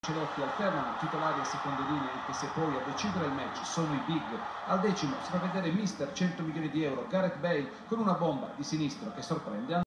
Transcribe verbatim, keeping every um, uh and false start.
Ancelotti alternano titolari e seconde linee, anche se poi a decidere il match sono i big. Al decimo si fa vedere mister cento milioni di euro Gareth Bale con una bomba di sinistro che sorprende